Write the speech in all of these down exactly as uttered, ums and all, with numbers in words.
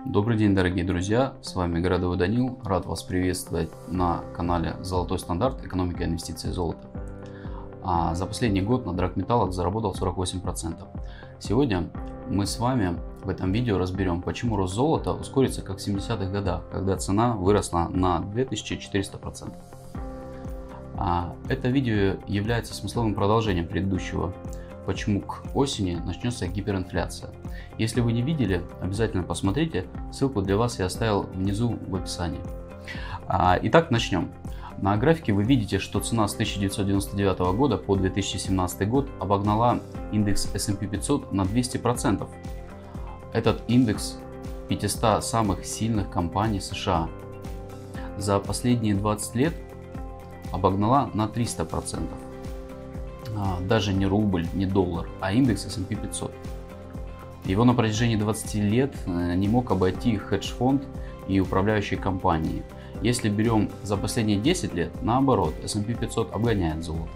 Добрый день, дорогие друзья, с вами Городовой Данил, рад вас приветствовать на канале Золотой стандарт, экономика и инвестиции золота. А за последний год на драгметаллах заработал сорок восемь процентов. Сегодня мы с вами в этом видео разберем, почему рост золота ускорится как в семидесятых годах, когда цена выросла на две тысячи четыреста процентов. А это видео является смысловым продолжением предыдущего, почему к осени начнется гиперинфляция. Если вы не видели, обязательно посмотрите, ссылку для вас я оставил внизу в описании. Итак, начнем. На графике вы видите, что цена с тысяча девятьсот девяносто девятого года по две тысячи семнадцатый год обогнала индекс эс энд пи пятьсот на двести процентов. Этот индекс пятисот самых сильных компаний США. За последние двадцать лет обогнала на триста процентов. Даже не рубль, не доллар, а индекс эс энд пи пятьсот. Его на протяжении двадцати лет не мог обойти хедж-фонд и управляющие компании. Если берем за последние десять лет, наоборот, эс энд пи пятьсот обгоняет золото.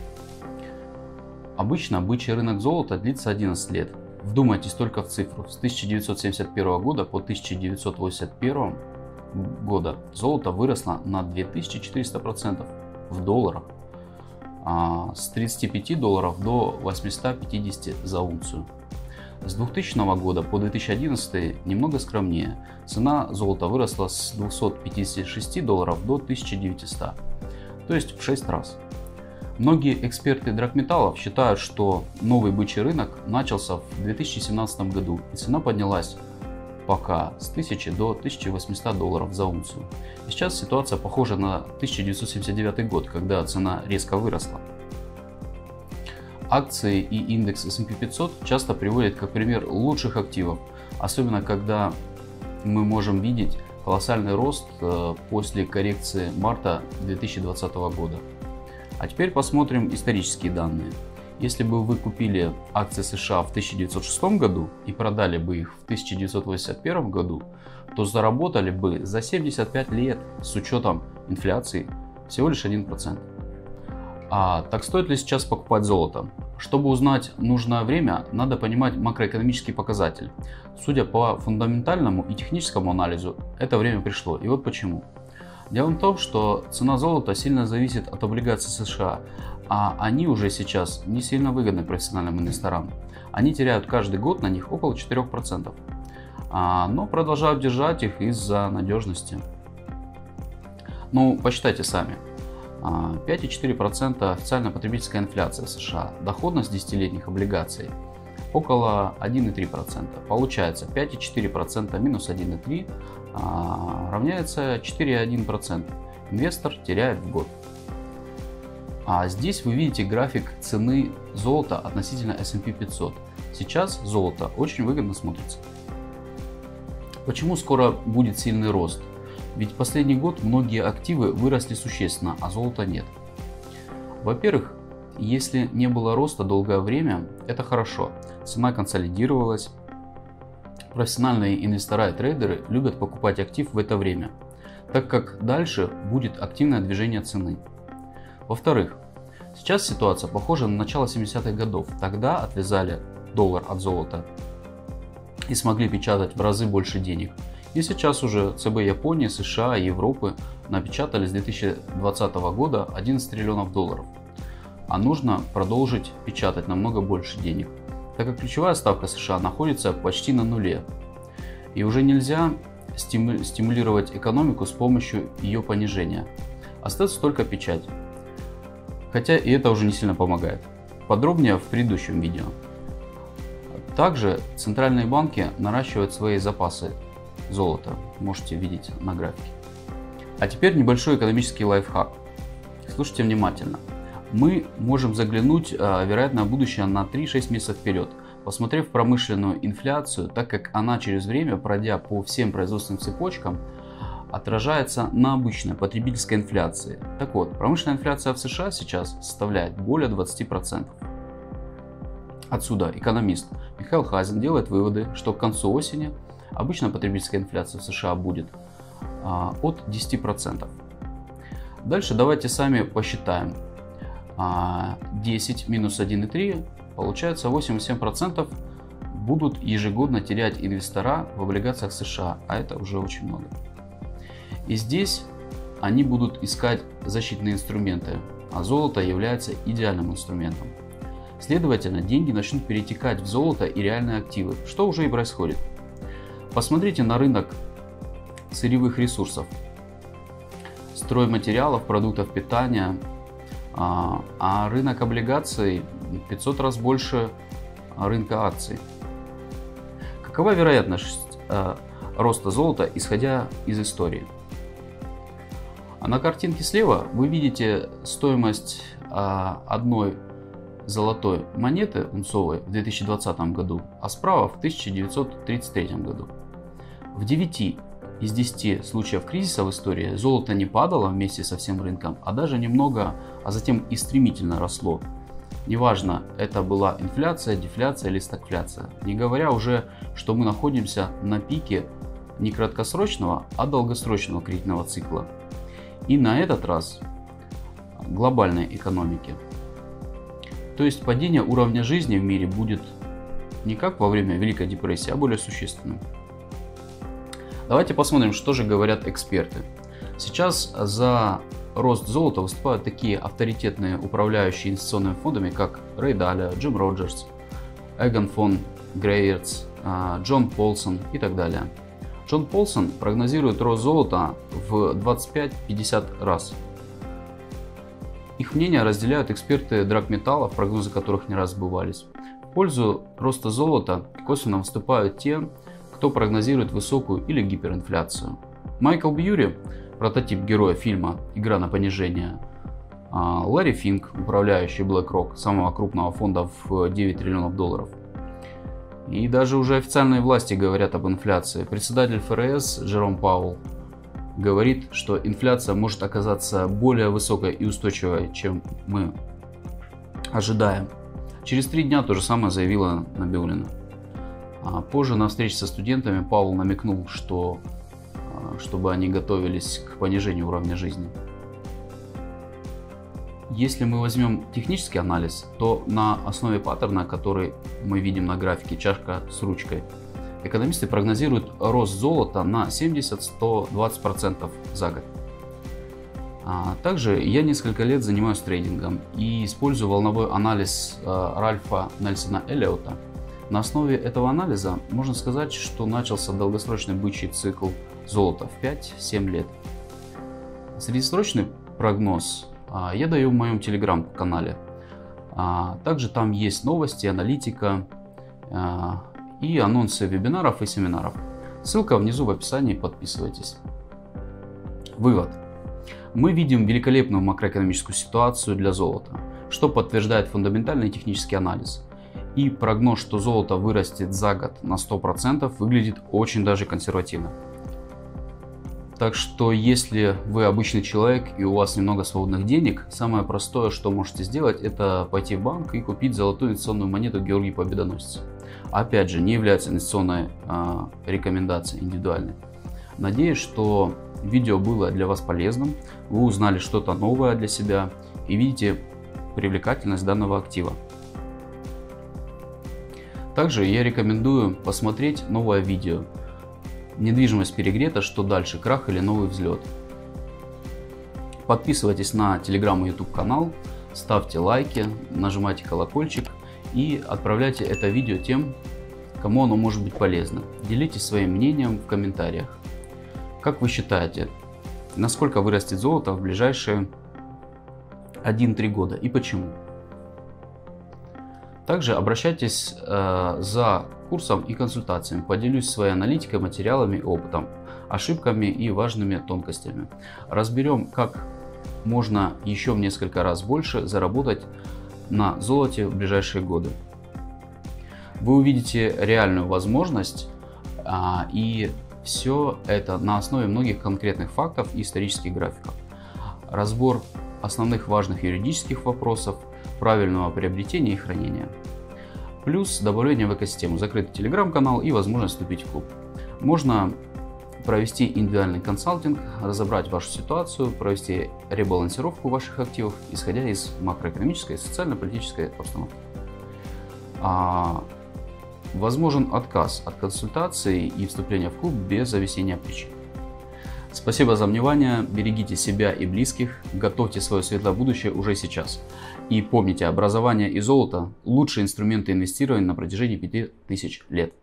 Обычно бычий рынок золота длится одиннадцать лет. Вдумайтесь только в цифру. С тысяча девятьсот семьдесят первого года по тысяча девятьсот восемьдесят первый года золото выросло на две тысячи четыреста процентов в долларах. С тридцати пяти долларов до восьмисот пятидесяти за унцию. С двухтысячного года по две тысячи одиннадцатый немного скромнее. Цена золота выросла с двухсот пятидесяти шести долларов до тысячи девятисот, то есть в шесть раз. Многие эксперты драгметаллов считают, что новый бычий рынок начался в две тысячи семнадцатом году, и цена поднялась пока с тысячи до тысячи восьмисот долларов за унцию. И сейчас ситуация похожа на тысяча девятьсот семьдесят девятый год, когда цена резко выросла. Акции и индекс эс энд пи пятьсот часто приводят как пример лучших активов, особенно когда мы можем видеть колоссальный рост после коррекции марта две тысячи двадцатого года. А теперь посмотрим исторические данные. Если бы вы купили акции США в тысяча девятьсот шестом году и продали бы их в тысяча девятьсот восемьдесят первом году, то заработали бы за семьдесят пять лет с учетом инфляции всего лишь один процент. А так стоит ли сейчас покупать золото? Чтобы узнать нужное время, надо понимать макроэкономический показатель. Судя по фундаментальному и техническому анализу, это время пришло. И вот почему. Дело в том, что цена золота сильно зависит от облигаций США, а они уже сейчас не сильно выгодны профессиональным инвесторам. Они теряют каждый год на них около четырёх процентов, но продолжают держать их из-за надежности. Ну, посчитайте сами. пять целых четыре десятых процента официальная потребительская инфляция в США, доходность десятилетних облигаций около одного целых три десятых процента. Получается пять целых четыре десятых процента минус один целых три десятых процента равняется четыре целых одна десятая процента. Инвестор теряет в год. А здесь вы видите график цены золота относительно эс энд пи пятьсот. Сейчас золото очень выгодно смотрится. Почему скоро будет сильный рост? Ведь последний год многие активы выросли существенно, а золота нет. Во-первых, если не было роста долгое время, это хорошо. Цена консолидировалась. Профессиональные инвестора и трейдеры любят покупать актив в это время, так как дальше будет активное движение цены. Во-вторых, сейчас ситуация похожа на начало семидесятых годов. Тогда отвязали доллар от золота и смогли печатать в разы больше денег. И сейчас уже ЦБ Японии, США и Европы напечатали с две тысячи двадцатого года одиннадцать триллионов долларов. А нужно продолжить печатать намного больше денег, так как ключевая ставка США находится почти на нуле. И уже нельзя стиму- стимулировать экономику с помощью ее понижения. Остается только печать. Хотя и это уже не сильно помогает. Подробнее в предыдущем видео. Также центральные банки наращивают свои запасы золота. Можете видеть на графике. А теперь небольшой экономический лайфхак. Слушайте внимательно. Мы можем заглянуть, вероятно, в будущее на три-шесть месяцев вперед, посмотрев промышленную инфляцию, так как она через время, пройдя по всем производственным цепочкам, отражается на обычной потребительской инфляции. Так вот, промышленная инфляция в США сейчас составляет более двадцати процентов. Отсюда экономист Михаил Хазин делает выводы, что к концу осени обычная потребительская инфляция в США будет а, от десяти процентов. Дальше давайте сами посчитаем. А, десять минус один целых три получается восемь целых семь десятых процента будут ежегодно терять инвестора в облигациях США, а это уже очень много. И здесь они будут искать защитные инструменты, а золото является идеальным инструментом. Следовательно, деньги начнут перетекать в золото и реальные активы, что уже и происходит. Посмотрите на рынок сырьевых ресурсов, стройматериалов, продуктов питания, а рынок облигаций в пятьсот раз больше рынка акций. Какова вероятность роста золота, исходя из истории? На картинке слева вы видите стоимость одной золотой монеты унцовой в две тысячи двадцатом году, а справа в тысяча девятьсот тридцать третьем году. В девяти из десяти случаев кризиса в истории золото не падало вместе со всем рынком, а даже немного, а затем и стремительно росло. Неважно, это была инфляция, дефляция или стагфляция. Не говоря уже, что мы находимся на пике не краткосрочного, а долгосрочного кредитного цикла. И на этот раз глобальной экономики. То есть падение уровня жизни в мире будет не как во время Великой депрессии, а более существенным. Давайте посмотрим, что же говорят эксперты. Сейчас за рост золота выступают такие авторитетные управляющие инвестиционными фондами, как Рэй Далио, Джим Роджерс, Эгон фон Грейерц, Джон Полсон и так далее. Джон Полсон прогнозирует рост золота в двадцать пять — пятьдесят раз. Их мнение разделяют эксперты драгметаллов, прогнозы которых не раз сбывались. В пользу роста золота косвенно выступают те, кто прогнозирует высокую или гиперинфляцию. Майкл Бьюри, прототип героя фильма «Игра на понижение», Ларри Финк, управляющий BlackRock, самого крупного фонда в девять триллионов долларов. И даже уже официальные власти говорят об инфляции. Председатель эф эр эс Джером Пауэлл говорит, что инфляция может оказаться более высокой и устойчивой, чем мы ожидаем. Через три дня то же самое заявила Набиуллина. А позже на встрече со студентами Пауэлл намекнул, что чтобы они готовились к понижению уровня жизни. Если мы возьмем технический анализ, то на основе паттерна, который мы видим на графике чашка с ручкой, экономисты прогнозируют рост золота на семьдесят — сто двадцать процентов за год. А также я несколько лет занимаюсь трейдингом и использую волновой анализ Ральфа Нельсона Эллиота. На основе этого анализа можно сказать, что начался долгосрочный бычий цикл золота в пять — семь лет. Среднесрочный прогноз я даю в моем телеграм-канале. Также там есть новости, аналитика и анонсы вебинаров и семинаров. Ссылка внизу в описании, подписывайтесь. Вывод. Мы видим великолепную макроэкономическую ситуацию для золота, что подтверждает фундаментальный технический анализ. И прогноз, что золото вырастет за год на сто процентов, выглядит очень даже консервативно. Так что, если вы обычный человек и у вас немного свободных денег, самое простое, что можете сделать, это пойти в банк и купить золотую инвестиционную монету Георгий Победоносец. Опять же, не является инвестиционной э, рекомендацией индивидуальной. Надеюсь, что видео было для вас полезным, вы узнали что-то новое для себя и видите привлекательность данного актива. Также я рекомендую посмотреть новое видео. Недвижимость перегрета, что дальше, крах или новый взлет. Подписывайтесь на телеграм и ютуб канал, ставьте лайки, нажимайте колокольчик и отправляйте это видео тем, кому оно может быть полезно. Делитесь своим мнением в комментариях. Как вы считаете, насколько вырастет золото в ближайшие один-три года и почему? Также обращайтесь э, за курсом и консультациями. Поделюсь своей аналитикой, материалами, опытом, ошибками и важными тонкостями. Разберем, как можно еще в несколько раз больше заработать на золоте в ближайшие годы. Вы увидите реальную возможность, э, и все это на основе многих конкретных фактов и исторических графиков. Разбор основных важных юридических вопросов, правильного приобретения и хранения. Плюс добавление в экосистему, закрытый телеграм-канал и возможность вступить в клуб. Можно провести индивидуальный консалтинг, разобрать вашу ситуацию, провести ребалансировку ваших активов, исходя из макроэкономической и социально-политической обстановки. возможен отказ от консультации и вступления в клуб без объяснения причин. Спасибо за внимание, берегите себя и близких, готовьте свое светлое будущее уже сейчас. И помните, образование и золото – лучшие инструменты инвестирования на протяжении пяти тысяч лет.